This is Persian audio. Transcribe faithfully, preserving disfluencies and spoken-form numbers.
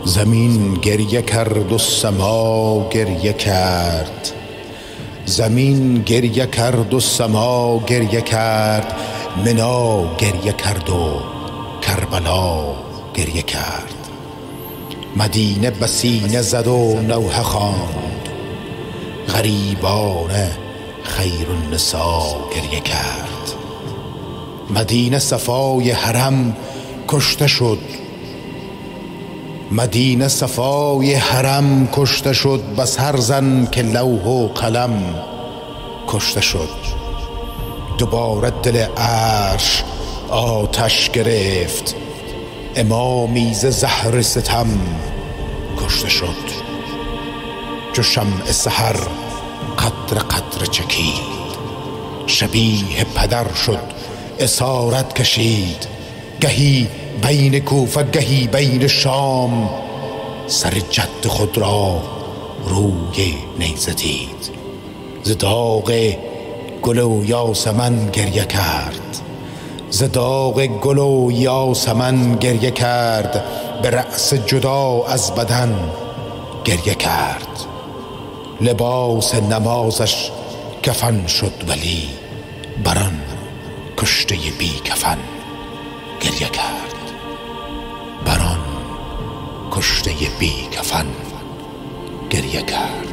زمین گریه کرد و سما گریه کرد، زمین گریه کرد و سما گریه کرد، منا گریه کرد و کربلا گریه کرد. مدینه بسینه زد و نوحه خواند، غریبان خیرالنسا گریه کرد. مدینه صفای حرم کشته شد، مدینه صفای حرم کشته شد، بس هر زن که لوح و قلم کشته شد. دوباره دل عرش آتش گرفت، امامی ز زهر ستم کشته شد. چو شمع سحر قطره قطره چکید، شبیه پدر شد اسارت کشید. گهی بین کوفه گهی بین شام، سر جد خود را روی نیزه دید. ز داغ گل و یاسمن گریه کرد، ز داغ گل و یاسمن گریه کرد. به رأس جدا از بدن گریه کرد. لباس نمازش کفن شد ولی، بران کشته بی کفن گریه کرد. بران کشته بی کفن گریه کرد.